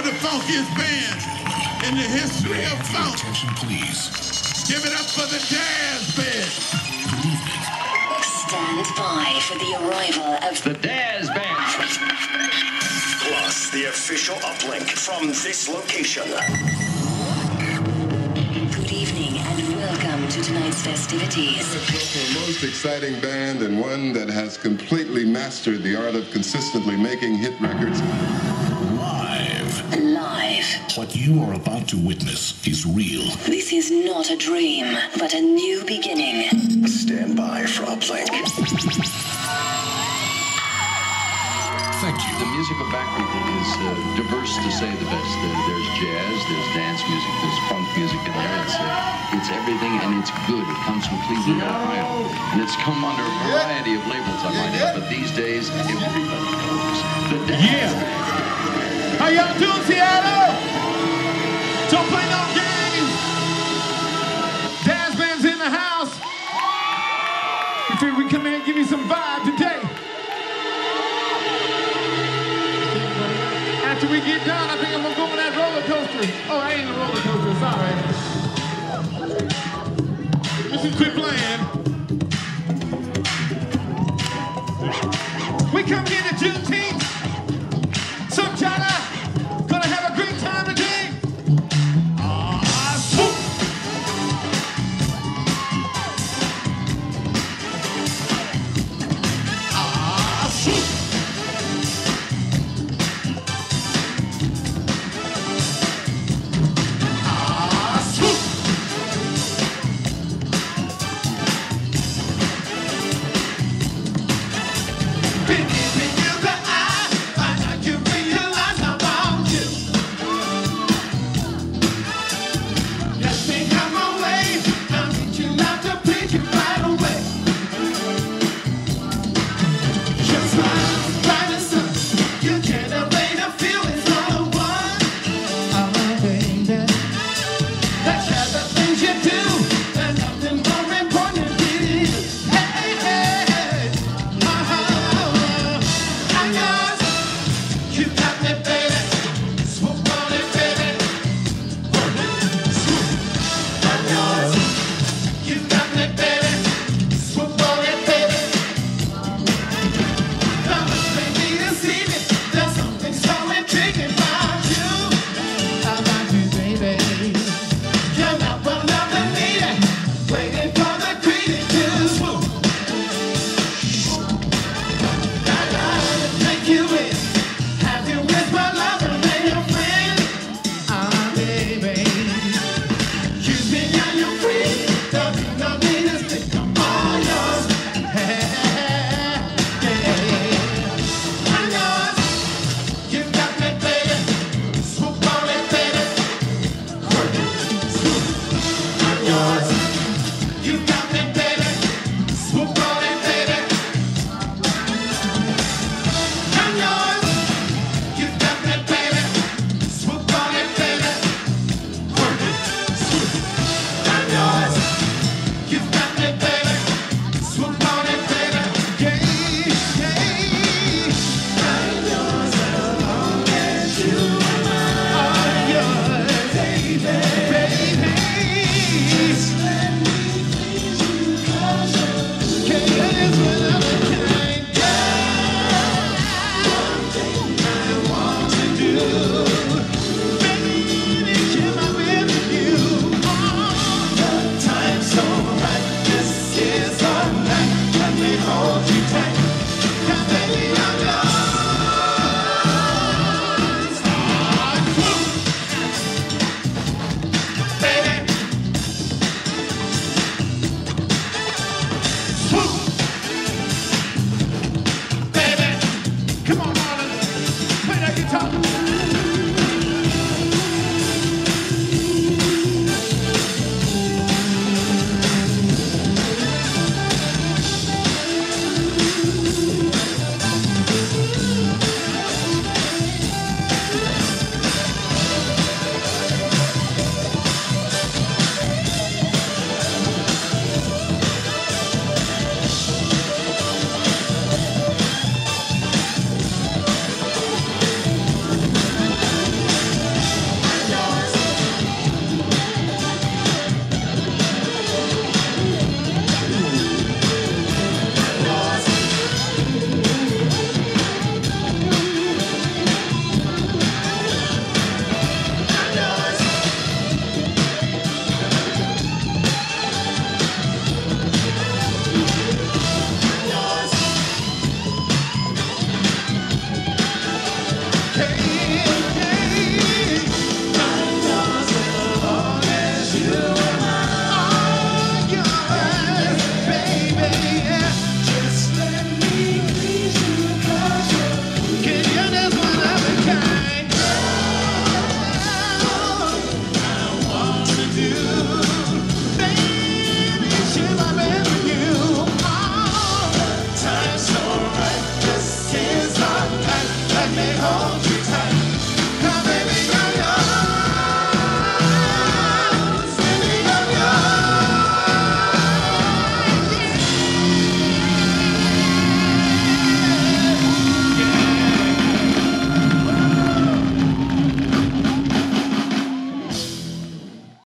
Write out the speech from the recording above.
the funkiest band in the history of funk. Attention, please. Give it up for the Dazz Band. Stand by for the arrival of the Dazz Band. Plus the official uplink from this location. Good evening and welcome to tonight's festivities. The most exciting band and one that has completely mastered the art of consistently making hit records. Live. What you are about to witness is real. This is not a dream, but a new beginning. Stand by for uplink. Thank you. The musical background is diverse, to say the best. There's jazz, there's dance music, there's funk music in there. It's everything, and it's good. It comes from Cleveland, Ohio, and it's come under a variety of labels, I might add. But these days, everybody knows the Dazz Band. How y'all doing, Seattle? Don't play no games. Dazz Band's in the house. You figure we come here and give you some vibe today. After we get done, I think I'm gonna go on that roller coaster. Oh, I ain't a roller coaster, sorry. Let's just quit playing. We come here to Juneteenth. Some China. Gonna have a great time today. Swoop. Swoop. Swoop. me hold you.